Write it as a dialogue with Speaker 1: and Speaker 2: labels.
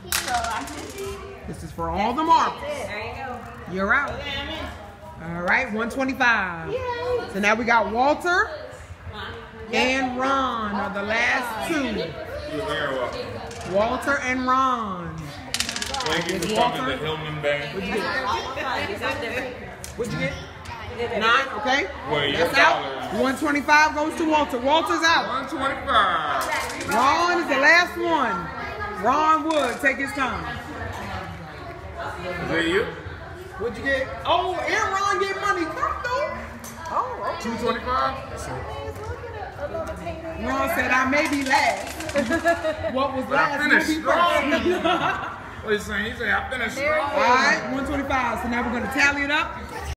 Speaker 1: This is for all the marbles.
Speaker 2: There you go.
Speaker 1: You're out. All right, 125. So now we got Walter and Ron are the last two.
Speaker 3: You're very welcome.
Speaker 1: Walter and Ron.
Speaker 3: Thank you for coming to Hillman Bank.
Speaker 1: What'd you get? What'd you get? 9, okay.
Speaker 3: Well, your
Speaker 1: That's out.
Speaker 3: dollars.
Speaker 1: 125 goes to Walter. Walter's out.
Speaker 3: 125.
Speaker 1: Ron is the last one. Ron Wood, take his time.
Speaker 3: Is that you?
Speaker 1: What'd you get? Oh, and Ron get money. Come through.
Speaker 2: Oh, okay.
Speaker 3: 225?
Speaker 1: Ron said, I may be last. What was
Speaker 3: But I
Speaker 1: last will
Speaker 3: finished
Speaker 1: be
Speaker 3: strong.
Speaker 1: first.
Speaker 3: What you saying? He said, I finished
Speaker 1: All
Speaker 3: strong.
Speaker 1: right, 125. So now we're going to tally it up.